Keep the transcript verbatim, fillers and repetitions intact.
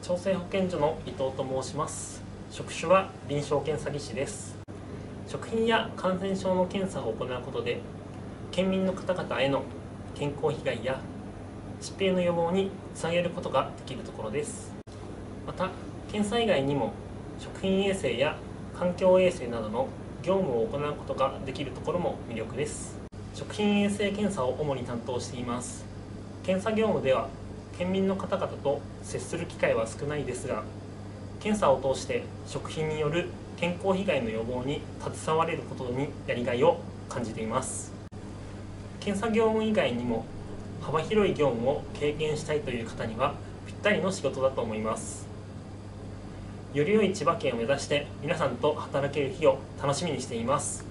調整保健所の伊藤と申します。職種は臨床検査技師です。食品や感染症の検査を行うことで県民の方々への健康被害や疾病の予防につなげることができるところです。また検査以外にも食品衛生や環境衛生などの業務を行うことができるところも魅力です。食品衛生検査を主に担当しています。検査業務では県民の方々と接する機会は少ないですが、検査を通して食品による健康被害の予防に携われることにやりがいを感じています。検査業務以外にも幅広い業務を経験したいという方にはぴったりの仕事だと思います。より良い千葉県を目指して皆さんと働ける日を楽しみにしています。